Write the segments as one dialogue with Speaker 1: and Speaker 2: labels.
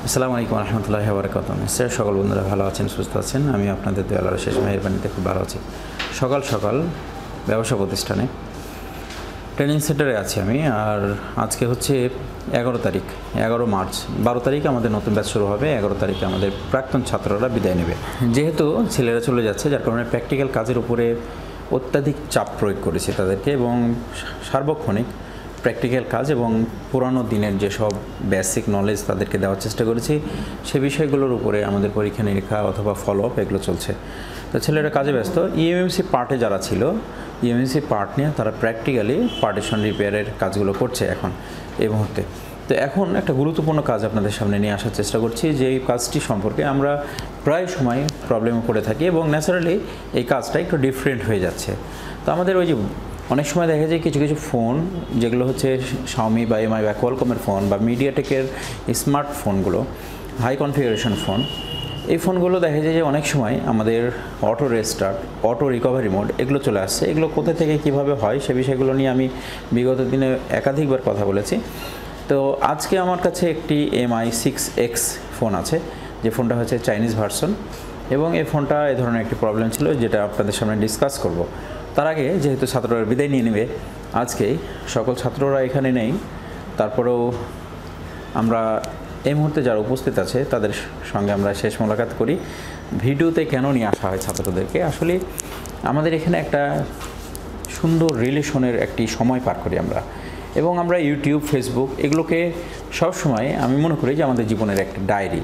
Speaker 1: আসসালামু আলাইকুম রহমতুল্লাহি ওয়া বারাকাতুহু। নিশ্চয়ই সকল বন্ধুরা ভালো আছেন, সুস্থ আছেন। আমি আপনাদের দয়ালুর শেষ মেহেরবানিতে খুব ভালো আছি। সকাল সকাল ব্যবসা প্রতিষ্ঠানে ট্রেনিং সেন্টারে আছি আমি। আর আজকে হচ্ছে 11 তারিখ, 11 মার্চ। 12 তারিখে আমাদের নতুন ব্যাচ শুরু হবে, 11 তারিখে আমাদের প্রাক্তন ছাত্ররা বিদায় নেবে। যেহেতু ছেলেরা চলে যাচ্ছে, যার কারণে প্র্যাকটিক্যাল কাজের উপরে অত্যাধিক চাপ প্রয়োগ করেছে তাদেরকে, এবং সার্বক্ষণিক প্র্যাকটিক্যাল কাজ এবং পুরানো দিনের যেসব বেসিক নলেজ তাদেরকে দেওয়ার চেষ্টা করেছি, সে বিষয়গুলোর উপরে আমাদের পরীক্ষা নিরীক্ষা অথবা ফলো আপ এগুলো চলছে। তো ছেলেরা কাজে ব্যস্ত। ইএমএমসি পার্টে যারা ছিল, ইএমএমসি পার্ট নিয়ে তারা প্র্যাকটিক্যালি পার্টিশন রিপেয়ারের কাজগুলো করছে এখন এই মুহূর্তে। তো এখন একটা গুরুত্বপূর্ণ কাজ আপনাদের সামনে নিয়ে আসার চেষ্টা করছি, যে এই কাজটি সম্পর্কে আমরা প্রায় সময় প্রবলেমে পড়ে থাকি এবং ন্যাচারালি এই কাজটা একটু ডিফারেন্ট হয়ে যাচ্ছে। তো আমাদের ওই যে অনেক সময় দেখা যায় কিছু কিছু ফোন যেগুলো হচ্ছে শাওমি বা এমআই বা কোয়ালকমের ফোন বা মিডিয়াটেকের স্মার্টফোনগুলো, হাই কনফিগারেশন ফোন, এই ফোনগুলো দেখা যায় যে অনেক সময় আমাদের auto restart, auto recovery mode এগুলো চলে আসছে। এগুলো কোথা থেকে কিভাবে হয় সে বিষয়গুলো নিয়ে আমি বিগত দিনে একাধিকবার কথা বলেছি। তো আজকে আমার কাছে একটি MI 6X ফোন আছে, যে ফোনটা হচ্ছে চাইনিজ ভার্সন, এবং এই ফোনটা এই ধরনের একটি প্রবলেম ছিল যেটা আপনাদের সামনে ডিসকাস করব। তার আগে যেহেতু ছাত্ররা বিদায় নিয়ে নেবে আজকেই, সকল ছাত্ররা এখানে নেই, তারপরেও আমরা এই মুহূর্তে যারা উপস্থিত আছে তাদের সঙ্গে আমরা শেষ মোলাকাত করি। ভিডিওতে কেন নিয়ে আসা হয় ছাত্রদেরকে, আসলে আমাদের এখানে একটা সুন্দর রিলেশনের একটি সময় পার করি আমরা, এবং আমরা ইউটিউব, ফেসবুক এগুলোকে সবসময় আমি মনে করি যে আমাদের জীবনের একটা ডায়েরি।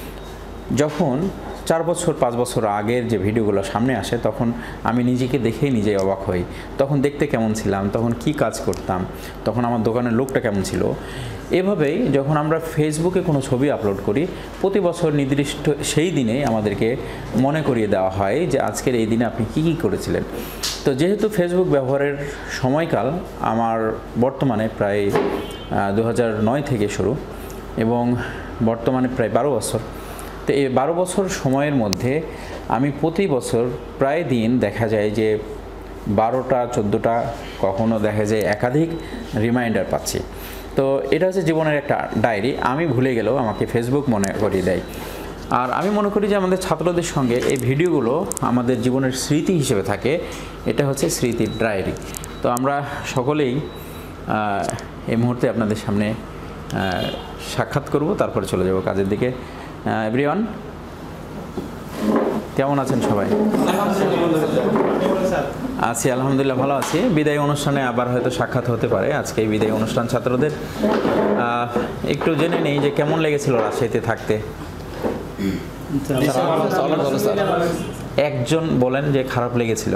Speaker 1: যখন 4 বছর 5 বছর আগের যে ভিডিওগুলো সামনে আসে, তখন আমি নিজেকে দেখেই নিজেই অবাক হই। তখন দেখতে কেমন ছিলাম, তখন কি কাজ করতাম, তখন আমার দোকানের লোকটা কেমন ছিল। এভাবেই যখন আমরা ফেসবুকে কোনো ছবি আপলোড করি, প্রতি বছর নির্দিষ্ট সেই দিনে আমাদেরকে মনে করিয়ে দেওয়া হয় যে আজকের এই দিনে আপনি কী করেছিলেন। তো যেহেতু ফেসবুক ব্যবহারের সময়কাল আমার বর্তমানে প্রায় 2009 থেকে শুরু, এবং বর্তমানে প্রায় 12 বছর। তো এই 12 বছর সময়ের মধ্যে আমি প্রতি বছর প্রায় দিন দেখা যায় যে 12টা 14টা, কখনো দেখা যায় একাধিক রিমাইন্ডার পাচ্ছি। তো এটা হচ্ছে জীবনের একটা ডায়েরি। আমি ভুলে গেলেও আমাকে ফেসবুক মনে করিয়ে দেয়। আর আমি মনে করি যে আমাদের ছাত্রদের সঙ্গে এই ভিডিওগুলো আমাদের জীবনের স্মৃতি হিসেবে থাকে। এটা হচ্ছে স্মৃতির ডায়েরি। তো আমরা সকলেই এই মুহূর্তে আপনাদের সামনে সাক্ষাৎ করব, তারপরে চলে যাব কাজের দিকে। এভরিওয়ান, কেমন আছেন সবাই? আছি, আলহামদুলিল্লাহ ভালো আছি। বিদায় অনুষ্ঠানে আবার হয়তো সাক্ষাৎ হতে পারে। আজকে এই বিদায় অনুষ্ঠান ছাত্রদের একটু জেনে নেই যে কেমন লেগেছিল রাজশাহীতে থাকতে। একজন বলেন যে খারাপ লেগেছিল।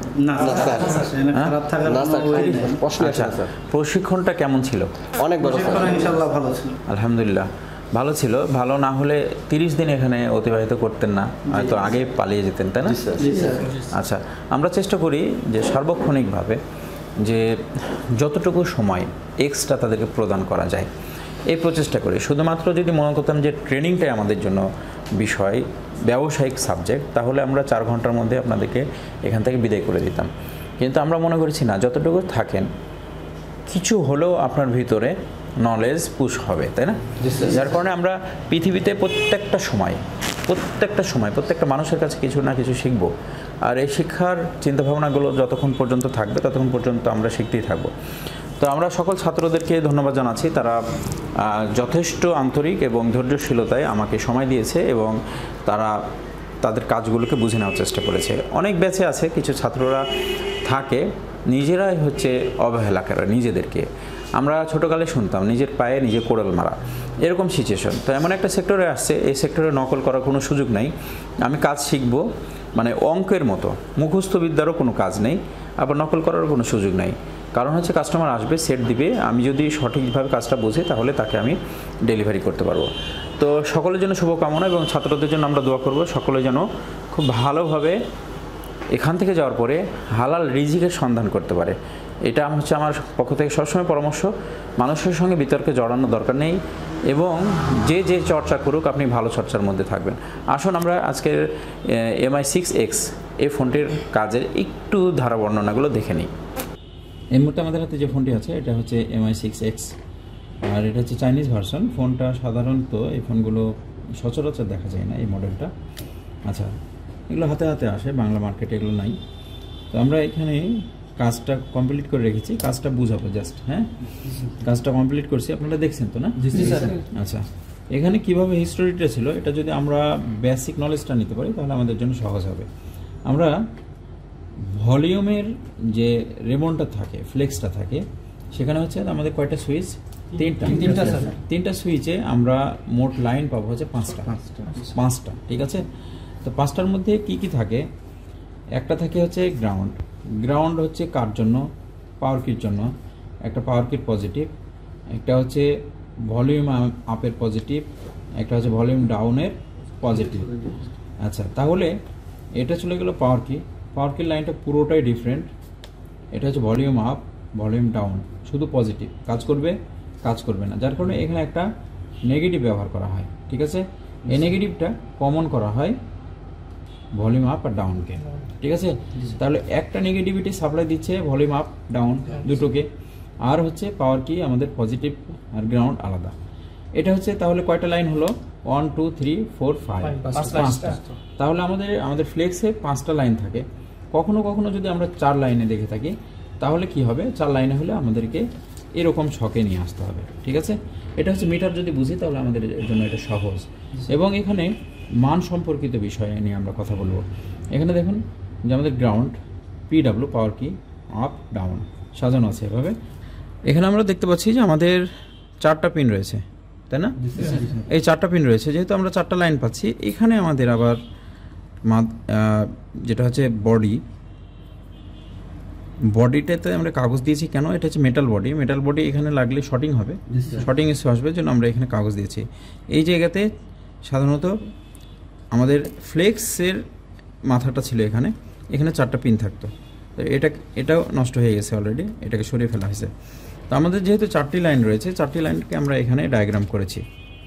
Speaker 1: প্রশিক্ষণটা কেমন ছিল?
Speaker 2: অনেক ভালো, ইনশাআল্লাহ ভালো ছিল।
Speaker 1: আলহামদুলিল্লাহ ভালো ছিল। ভালো না হলে 30 দিন এখানে অতিবাহিত করতেন না, হয়তো আগে পালিয়ে যেতেন, তাই না? আচ্ছা, আমরা চেষ্টা করি যে সার্বক্ষণিকভাবে যে যতটুকু সময় এক্সট্রা তাদেরকে প্রদান করা যায়, এই প্রচেষ্টা করি। শুধুমাত্র যদি মনে করতাম যে ট্রেনিংটাই আমাদের জন্য বিষয়, ব্যবসায়িক সাবজেক্ট, তাহলে আমরা 4 ঘন্টার মধ্যে আপনাদেরকে এখান থেকে বিদায় করে দিতাম। কিন্তু আমরা মনে করেছি না, যতটুকু থাকেন কিছু হলেও আপনার ভিতরে নলেজ পুশ হবে, তাই না? যার কারণে আমরা পৃথিবীতে প্রত্যেকটা সময় প্রত্যেকটা মানুষের কাছে কিছু না কিছু শিখব। আর এই শিক্ষার চিন্তাভাবনাগুলো যতক্ষণ পর্যন্ত থাকবে ততক্ষণ পর্যন্ত আমরা শিখতেই থাকব। তো আমরা সকল ছাত্রদেরকে ধন্যবাদ জানাচ্ছি। তারা যথেষ্ট আন্তরিক এবং ধৈর্যশীলতায় আমাকে সময় দিয়েছে, এবং তারা তাদের কাজগুলোকে বুঝে নেওয়ার চেষ্টা করেছে। অনেক ব্যাচে আছে কিছু ছাত্ররা থাকে নিজেরাই হচ্ছে অবহেলা করে নিজেদেরকে। আমরা ছোটোকালে শুনতাম নিজের পায়ে নিজে কোড়াল মারা, এরকম সিচুয়েশন। তো এমন একটা সেক্টরে আসছে, এই সেক্টরে নকল করার কোনো সুযোগ নেই। আমি কাজ শিখব মানে অঙ্কের মতো, মুখস্থ বিদ্যারও কোনো কাজ নেই, আবার নকল করারও কোনো সুযোগ নেই। কারণ হচ্ছে কাস্টমার আসবে, সেট দিবে, আমি যদি সঠিকভাবে কাজটা বুঝি তাহলে তাকে আমি ডেলিভারি করতে পারবো। তো সকলের জন্য শুভকামনা, এবং ছাত্রদের জন্য আমরা দোয়া করব সকলে যেন খুব ভালোভাবে এখান থেকে যাওয়ার পরে হালাল রিজিকের সন্ধান করতে পারে। এটা হচ্ছে আমার পক্ষ থেকে সবসময় পরামর্শ। মানুষের সঙ্গে বিতর্কে জড়ানোর দরকার নেই, এবং যে যে চর্চা করুক আপনি ভালো চর্চার মধ্যে থাকবেন। আসুন আমরা আজকের MI 6X এই ফোনটির কাজের একটু ধারা বর্ণনাগুলো দেখে নিই। এই মুহূর্তে আমাদের হাতে যে ফোনটি আছে এটা হচ্ছে MI 6X আর এটা হচ্ছে চাইনিজ ভার্সন। ফোনটা সাধারণত এই ফোনগুলো সচরাচর দেখা যায় না, এই মডেলটা। আচ্ছা, এগুলো হাতে হাতে আসে, বাংলা মার্কেটে এগুলো নাই। তো আমরা এখানে কাজটা কমপ্লিট করে রেখেছি, কাজটা বুঝাবো জাস্ট। হ্যাঁ, কাজটা কমপ্লিট করছি, আপনারা দেখছেন তো না? আচ্ছা, এখানে কিভাবে হিস্টোরিটা ছিল এটা যদি আমরা বেসিক নলেজটা নিতে পারি তাহলে আমাদের জন্য সহজ হবে। আমরা ভলিউমের যে রেমনটা থাকে, ফ্লেক্সটা থাকে, সেখানে হচ্ছে আমাদের কয়টা সুইচ? তিনটা সুইচে আমরা মোট লাইন পাবো হচ্ছে পাঁচটা। ঠিক আছে, তো পাঁচটার মধ্যে কি কি থাকে? একটা থাকে হচ্ছে গ্রাউন্ড হচ্ছে কার জন্য? পাওয়ার কির জন্য। একটা পাওয়ার কিট পজিটিভ, একটা হচ্ছে ভলিউম আপের পজিটিভ, একটা হচ্ছে ভলিউম ডাউনের পজিটিভ। আচ্ছা, তাহলে এটা চলে গেল পাওয়ার কির লাইনটা পুরোটাই ডিফারেন্ট। এটা হচ্ছে ভলিউম আপ, ভলিউম ডাউন, শুধু পজিটিভ কাজ করবে না, যার কারণে এখানে একটা নেগেটিভ ব্যবহার করা হয়। ঠিক আছে, এই নেগেটিভটা কমন করা হয় ভলিউম আপ আর ডাউনকে। ঠিক আছে, তাহলে একটা নেগেটিভিটি সাপ্লাই দিচ্ছে ভলিউম আপ ডাউন দুটোকে, আর হচ্ছে পাওয়ার কি আমাদের পজিটিভ আর গ্রাউন্ড আলাদা। এটা হচ্ছে তাহলে কয়টা লাইন হলো? 1 2 3 4 5, পাঁচটা। তাহলে আমাদের ফ্লেক্সে 5টা লাইন থাকে। কখনো কখনো যদি আমরা 4 লাইনে দেখে থাকি তাহলে কি হবে? 4 লাইনে হলে আমাদেরকে এরকম ছকে নিয়ে আসতে হবে। ঠিক আছে, এটা হচ্ছে মিটার যদি বুঝি তাহলে আমাদের জন্য এটা সহজ। এবং এখানে মান সম্পর্কিত বিষয় নিয়ে আমরা কথা বলবো। এখানে দেখুন যে আমাদের গ্রাউন্ড, পিডাব্লিউ পাওয়ার কি, আপ ডাউন সাজানো আছে এভাবে। এখানে আমরা দেখতে পাচ্ছি যে আমাদের 4টা পিন রয়েছে, তাই না? এই 4টা পিন রয়েছে, যেহেতু আমরা 4টা লাইন পাচ্ছি। এখানে আমাদের আবার যেটা হচ্ছে বডিটাতে আমরা কাগজ দিয়েছি কেন? এটা হচ্ছে মেটাল বডি, এখানে লাগলে শর্টিং হবে, শর্টিং ইস্যু আসবে, জন্য আমরা এখানে কাগজ দিয়েছি। এই জায়গাতে সাধারণত আমাদের ফ্লেক্সের মাথাটা ছিল এখানে 4টা পিন থাকতো। তো এটাও নষ্ট হয়ে গেছে অলরেডি, এটাকে সরিয়ে ফেলা হয়েছে। তো আমাদের যেহেতু 4টি লাইন রয়েছে, 4টি লাইনকে আমরা এখানে ডায়াগ্রাম করেছি।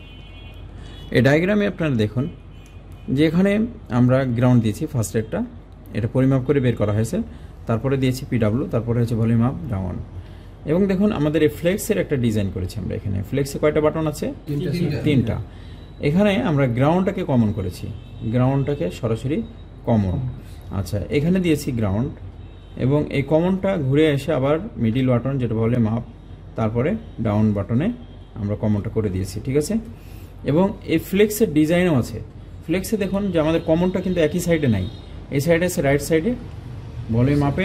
Speaker 1: এই ডায়াগ্রামে আপনারা দেখুন যে এখানে আমরা গ্রাউন্ড দিয়েছি ফার্স্ট এটা পরিমাপ করে বের করা হয়েছে, তারপরে দিয়েছি পিডাব্লিউ, তারপরে হচ্ছে ভলিউম আপ ডাউন। এবং দেখুন আমাদের এই ফ্লেক্সের একটা ডিজাইন করেছি আমরা এখানে। ফ্লেক্সে কয়টা বাটন আছে? 3টা। এখানে আমরা গ্রাউন্ডটাকে কমন করেছি, গ্রাউন্ডটাকে সরাসরি কমন। আচ্ছা, এখানে দিয়েছি গ্রাউন্ড, এবং এই কমনটা ঘুরে এসে আবার মিডিল বাটন যেটা ভলিউম আপ, তারপরে ডাউন বাটনে আমরা কমনটা করে দিয়েছি। ঠিক আছে, এবং এই ফ্লেক্সের ডিজাইনও আছে। ফ্লেক্সে দেখুন যে আমাদের কমনটা কিন্তু একই সাইডে নাই, এই সাইডে আছে রাইট সাইডে ভলিউম আপে,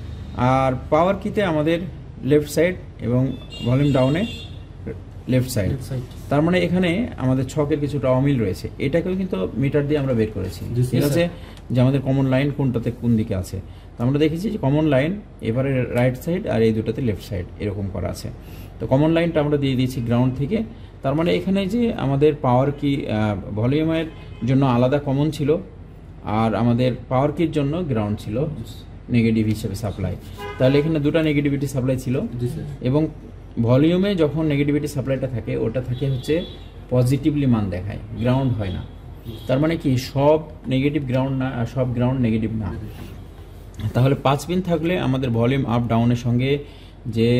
Speaker 1: আর পাওয়ার কিতে আমাদের লেফট সাইড এবং ভলিউম ডাউনে লেফট সাইড। তার মানে এখানে আমাদের ছকের কিছুটা অমিল রয়েছে, এটাকেও কিন্তু মিটার দিয়ে আমরা বের করেছি। ঠিক আছে, যে আমাদের কমন লাইন কোনটাতে কোন দিকে আছে। তো আমরা দেখেছি যে কমন লাইন এবারে রাইট সাইড আর এই দুটাতে লেফট সাইড এরকম করা আছে। তো কমন লাইনটা আমরা দিয়ে দিয়েছি গ্রাউন্ড থেকে। তার মানে এখানে যে আমাদের পাওয়ার কি ভলিউমের জন্য আলাদা কমন ছিল, আর আমাদের পাওয়ার কির জন্য গ্রাউন্ড ছিল নেগেটিভ হিসেবে সাপ্লাই। তাহলে এখানে দুটো নেগেটিভিটি সাপ্লাই ছিল, এবং ভলিউমে যখন নেগেটিভিটি সাপ্লাইটা থাকে ওটা থাকে হচ্ছে পজিটিভলি মান দেখায়, গ্রাউন্ড হয় না। তার মানে কি সব নেগেটিভ গ্রাউন্ড না, আর সব গ্রাউন্ড নেগেটিভ না। তাহলে 5 পিন থাকলে আমাদের ভলিউম আপ ডাউনের সঙ্গে যে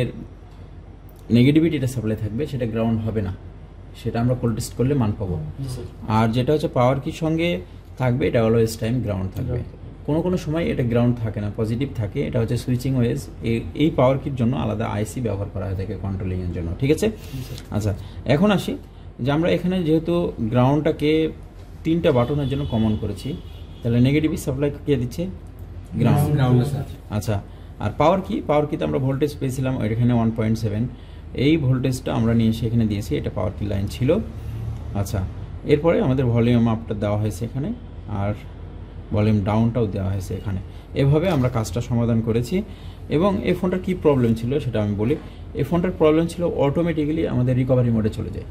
Speaker 1: নেগেটিভিটিটা সাপ্লাই থাকবে সেটা গ্রাউন্ড হবে না, সেটা আমরা কোল্ড টেস্ট করলে মান পাবো। আর যেটা হচ্ছে পাওয়ার কির সঙ্গে থাকবে এটা অলওয়েজ টাইম গ্রাউন্ড থাকবে। কোনো সময় এটা গ্রাউন্ড থাকে না, পজিটিভ থাকে। এটা হচ্ছে সুইচিং ওয়েজ। এই পাওয়ার কির জন্য আলাদা আইসি ব্যবহার করা হয়ে থাকে কন্ট্রোলিংয়ের জন্য। ঠিক আছে, আচ্ছা এখন আসি যে আমরা এখানে যেহেতু গ্রাউন্ডটাকে 3টা বাটনের জন্য কমন করেছি, তাহলে নেগেটিভ সাপ্লাই কে দিচ্ছে? গ্রাউন্ড। আচ্ছা, আর পাওয়ার কিতে আমরা ভোল্টেজ পেয়েছিলাম এখানে 1.7, এই ভোল্টেজটা আমরা নিয়ে এসে এখানে দিয়েছি, এটা পাওয়ার কি লাইন ছিল। আচ্ছা, এরপরে আমাদের ভলিউম আপটা দেওয়া হয়েছে এখানে, আর ভলিউম ডাউনটাও দেওয়া হয়েছে এখানে। এভাবে আমরা কাজটা সমাধান করেছি। এবং এই ফোনটার কী প্রবলেম ছিল সেটা আমি বলি। এই ফোনটার প্রবলেম ছিল অটোমেটিক্যালি আমাদের রিকভারি মোডে চলে যায়,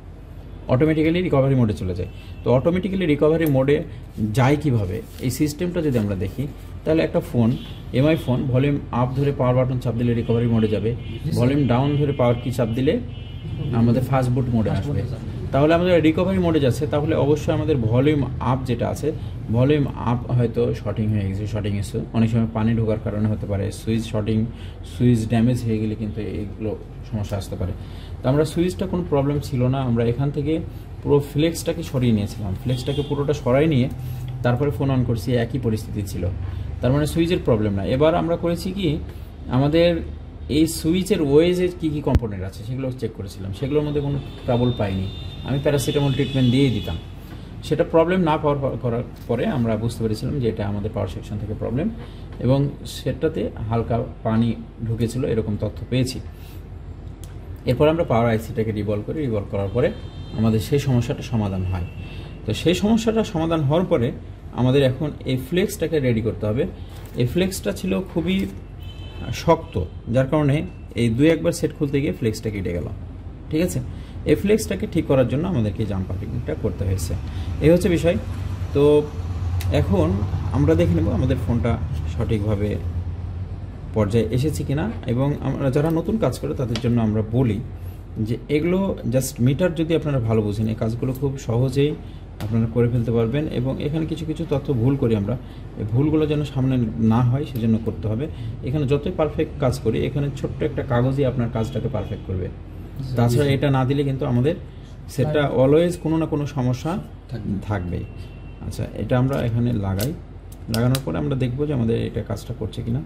Speaker 1: তো অটোমেটিক্যালি রিকভারি মোডে যায় কিভাবে, এই সিস্টেমটা যদি আমরা দেখি তাহলে একটা phone MI phone volume up ধরে পাওয়ার বাটন চাপ দিলে রিকভারি মোডে যাবে, ভলিউম ডাউন ধরে পাওয়ার কি চাপ দিলে আমাদের ফাস্ট বুট মোডে আসবে। তাহলে আমাদের রিকভারি মোডে যাচ্ছে, তাহলে অবশ্যই আমাদের ভলিউম আপ যেটা আছে, ভলিউম আপ হয়তো শর্টিং হয়ে গেছে, শর্টিং ইস্যু অনেক সময় পানি ঢোকার কারণে হতে পারে, সুইচ ড্যামেজ হয়ে গেলে কিন্তু এইগুলো সমস্যা আসতে পারে। তো আমরা সুইচটা কোনো প্রবলেম ছিল না, আমরা এখান থেকে পুরো ফ্লেক্সটাকে সরিয়ে নিয়েছিলাম, ফ্লেক্সটাকে পুরোটা সরাই নিয়ে তারপরে ফোন অন করছি, একই পরিস্থিতি ছিল, তার মানে সুইচের প্রবলেম না। এবার আমরা করেছি কি, আমাদের এই সুইচের ওয়েজের কী কী কম্পোনেন্ট আছে সেগুলো চেক করেছিলাম, সেগুলোর মধ্যে কোনো ট্রাবল পাইনি। আমি প্যারাসিটামল ট্রিটমেন্ট দিয়েই দিতাম, সেটা প্রবলেম না করার পরে আমরা বুঝতে পেরেছিলাম যে এটা আমাদের পাওয়ার সেকশন থেকে প্রবলেম, এবং সেটাতে হালকা পানি ঢুকেছিল এরকম তথ্য পেয়েছি। এরপর আমরা পাওয়ার আইসিটাকে রিভলভ করার পরে আমাদের সেই সমস্যাটা সমাধান হয়। তো সেই সমস্যাটা সমাধান হওয়ার পরে আমাদের এখন এই ফ্লেক্সটাকে রেডি করতে হবে। এই ফ্লেক্সটা ছিল খুবই শক্ত, যার কারণে এই 2-1 বার সেট খুলতে গিয়ে ফ্লেক্সটা কেটে গেল। ঠিক আছে, এই ফ্লেক্সটাকে ঠিক করার জন্য আমাদেরকে জাম্পারিংটা করতে হয়েছে, এই হচ্ছে বিষয়। তো এখন আমরা দেখে নেব আমাদের ফোনটা সঠিকভাবে পর্যায়ে এসেছে কিনা, এবং আমরা যারা নতুন কাজ করে তাদের জন্য আমরা বলি যে এগুলো জাস্ট মিটার যদি আপনারা ভালো বুঝেন, এই কাজগুলো খুব সহজেই আপনারা করে ফেলতে পারবেন। এবং এখানে কিছু কিছু তথ্য ভুল করি আমরা, এই ভুলগুলো যেন সামনে না হয় সেজন্য করতে হবে। এখানে যতই পারফেক্ট কাজ করি, এখানে ছোট্ট একটা কাগজই আপনার কাজটাকে পারফেক্ট করবে, তাছাড়া এটা না দিলে কিন্তু আমাদের সেটা অলওয়েজ কোনো না কোনো সমস্যা থাকবে। আচ্ছা, এটা আমরা এখানে লাগানোর পরে আমরা দেখব যে আমাদের এটা কাজটা করছে কিনা।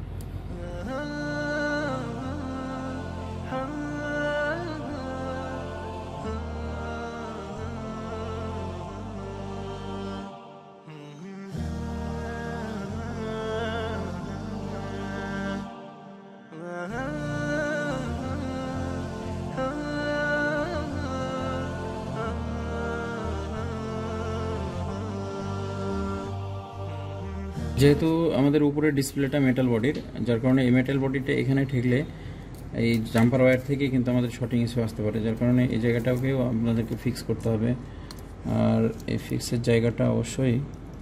Speaker 1: যেহেতু আমাদের উপরের ডিসপ্লেটা মেটাল বডির, যার কারণে এই মেটাল বডিটা এখানে ঠেকলে এই জাম্পার ওয়্যার থেকে কিন্তু আমাদের শর্টিং ইস্যু আসতে পারে, যার কারণে এই জায়গাটাকেও আপনাদেরকে ফিক্স করতে হবে। আর এই ফিক্সের জায়গাটা অবশ্যই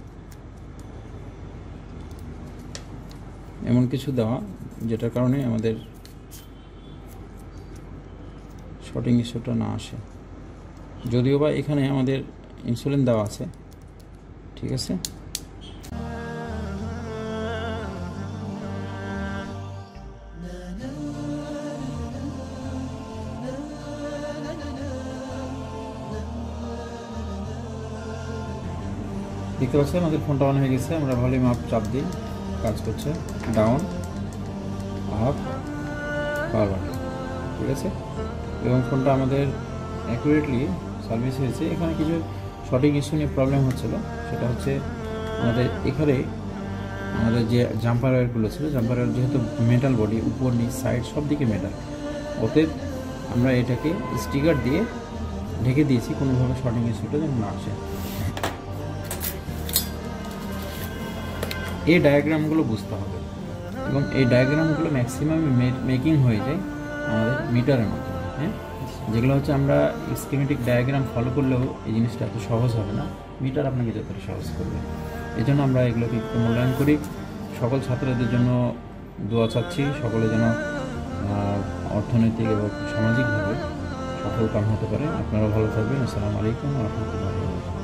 Speaker 1: এমন কিছু দেওয়া যেটার কারণে আমাদের শর্টিং ইস্যুটা না আসে, যদিও বা এখানে আমাদের ইনসুলিন দেওয়া আছে। ঠিক আছে, দেখতে পাচ্ছেন আমাদের ফোনটা অন হয়ে গেছে। আমরা ভলিউম আপ চাপ দিই, কাজ করছে, ডাউন আপ পাওয়ার বাটন। ঠিক আছে, এবং ফোনটা আমাদের অ্যাকুরেটলি সার্ভিস হয়েছে। এখানে কিছু শর্টিং ইস্যু নিয়ে প্রবলেম হচ্ছিল, সেটা হচ্ছে এখানে আমাদের যে জাম্পার ওয়্যারগুলো ছিল, জাম্পার ওয়্যার যেহেতু মেটাল বডি, উপর নিচ সাইড সব দিকে মেটাল, অতএব আমরা এটাকে স্টিকার দিয়ে ঢেকে দিয়েছি কোনোভাবে শর্টিং ইস্যুটা যেন না আসে। এই ডায়াগ্রামগুলো বুঝতে হবে, এবং এই ডায়াগ্রামগুলো ম্যাক্সিমাম মেকিং হয়ে যায় আমাদের মিটারের মাধ্যমে। হ্যাঁ, যেগুলো হচ্ছে আমরা স্কিমেটিক ডায়াগ্রাম ফলো করলেও এই জিনিসটা এত সহজ হবে না, মিটার আপনাকে যতটা সহজ করবে। এই জন্য আমরা এগুলোকে একটু মূল্যায়ন করি। সকল ছাত্রদের জন্য দোয়া চাচ্ছি, সকলে যেন অর্থনৈতিক এবং সামাজিকভাবে সফল কাম হতে পারে। আপনারা ভালো থাকবেন। আসসালামু আলাইকুম ওয়া রাহমাতুল্লাহি ওয়া বারাকাতুহু।